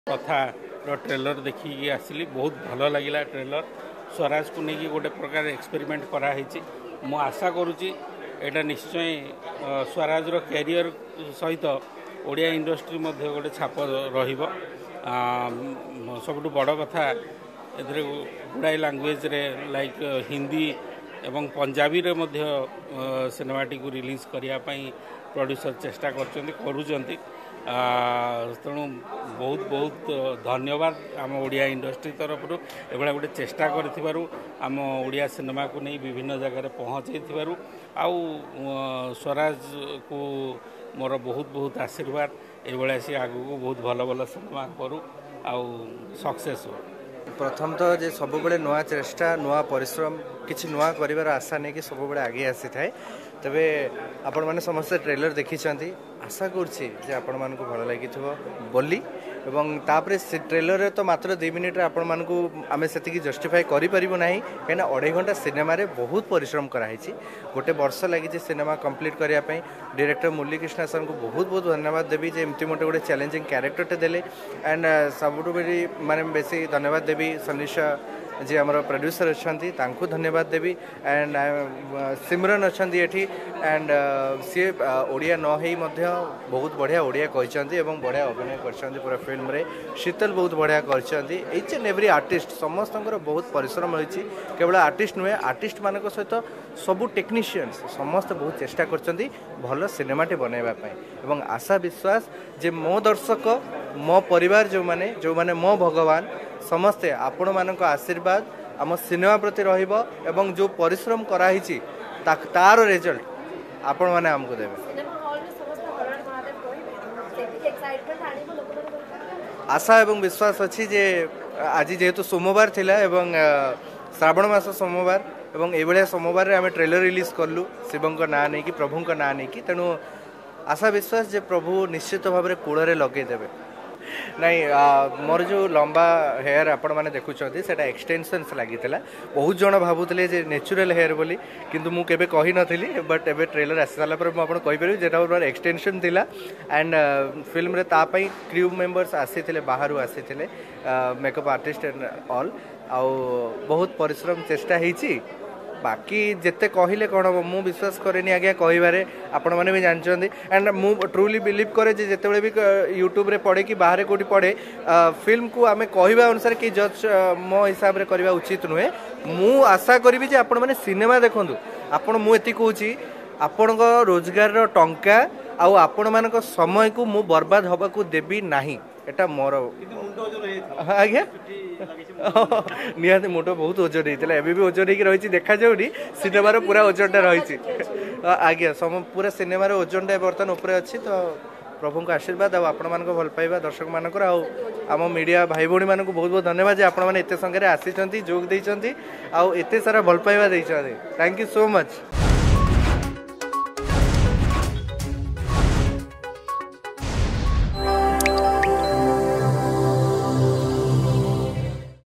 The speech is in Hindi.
कथा ट्रेलर देखिकी आसली बहुत भल लगे ट्रेलर स्वराज को लेकिन गोटे प्रकार एक्सपेरिमेंट कराई मु आशा करुच्ची एटा निश्चय स्वराज कैरियर सहित ओडिया इंडस्ट्री मध्य गोटे छाप रहिबो। सबुठ बड़ कथा ए गुड़ाई लैंग्वेज रे लाइक हिंदी एवं पंजाबी रे मध्य सिनेमाटी को रिलीज करने प्रोड्यूसर चेष्टा करुँच तेणु बहुत बहुत धन्यवाद आम ओडिया इंडस्ट्री तरफ एभा गोटे चेष्टा करम ओडिया सिनेमा को नहीं विभिन्न जगह पहुँचे आउ स्वराज को मोर बहुत बहुत आशीर्वाद ये सी आगू को बहुत भल भल सिनेमा करूँ आउ सक्सेस हो। प्रथम तो जे सब बड़े नुआ चेष्टा नुआ परिश्रम किसी नुआ कर आशा नहीं कि सब बड़े आगे आसी थाए। तबे आपण माने समस्त ट्रेलर देखी आशा करुच्ची आपण मान को भल लगी बोली एवं तापर से ट्रेलर तो मात्र 2 मिनिट आपण मान को आमे सेतिकी जस्टिफाई करि परिबो नाही कहिना 2.5 घंटा सिनेमा रे बहुत परिश्रम कराई गोटे वर्ष लगी सिनेमा कंप्लीट करिया पई डायरेक्टर मुरली कृष्णा सर को बहुत बहुत धन्यवाद देवी जे एमती मोटे गोटे चैलेंजिंग कैरेक्टर टे देले एंड सबुठु बेसी माने बेसी धन्यवाद देवी सनिशा जी आमर प्रोड्यूसर अच्छा धन्यवाद देवी एंड सिमरन अच्छा ये एंड सी ओडिया न हो बहुत बढ़िया ओडिया कहते बढ़िया अभिनय कर पूरा फिल्म रे शीतल बहुत बढ़िया कर ईच एंड एवरी आर्टिस्ट समस्त बहुत परिश्रम रही केवल आर्टिस्ट नुहे आर्टिस्ट मान सहित सबू टेक्नीशियंस समस्त बहुत चेष्टा कर भल सिनेमाटे बनवाई एवं आशा विश्वास जे मो दर्शक मो परिवार जो माने मो भगवान समस्ते आपण मानक आशीर्वाद आम सिनेमा प्रति रहिबो एवं जो परिश्रम कराई तार रिजल्ट आपण माने हमको देबे। आशा एवं विश्वास अच्छी जे आज जेहेतु सोमवार थिला एवं श्रावण मास सोमवार एवं एभलिया सोमवार रे आमे ट्रेलर रिलीज करलु शिवं ना नहीं कि प्रभु ना नहीं कि तेणु आशा विश्वास जे प्रभु निश्चित भाव में कूल लगे देवे नहीं मोर जो लंबा हेयर आपण मैंने देखुंत से एक्सटेंशन्स लगी बहुत जन भावुले नेचुरल हेयर बोली किंतु मु केबे कही नथिली बट एबे ट्रेलर आसी सारा पर मुझे कहि परिबे जेटा मोर एक्सटेंशन थिला एंड फिल्म रे तापई क्रू मेंबर्स आसीथिले बाहरु आसीथिले मेकअप आर्टिस्ट एंड ऑल आउ बहुत परिश्रम चेष्टा हेची बाकी जिते कहले कौन हम मु विश्वास करेनि आज्ञा कहबारे आपण मैंने भी जानते एंड मु ट्रूली बिलीव करे जिते भी यूट्यूब रे पड़े कि बाहर कोटी पड़े फिल्म को आमे कहवा अनुसार कि जज मो हिसाब रे करबा उचित नुहे मु आशा करी जे आपण मैंने सिनेमा देखंतु आपण मु एति कहूची आपण रोजगार रो टंका आउ आपण मानक समय को मु बर्बाद हबा को देबी नाही एटा मोर आज्ञा निहाती मुंड बहुत ओजन होता है भी ओजन होगी देखा जाऊनी सिनेमार पूरा ओजनटा रही आज्ञा पूरा सिनेमार ओजनटा बर्तमान उपरे अच्छी तो प्रभु को आशीर्वाद आपण मान भल पाइबा दर्शक मानकर आम मीडिया भाई भौणी मान बहुत बहुत धन्यवाद जे आपण मैंने एत संगे आसी जोग देते आउ एत सारा भल पाइबा थैंक यू सो मच।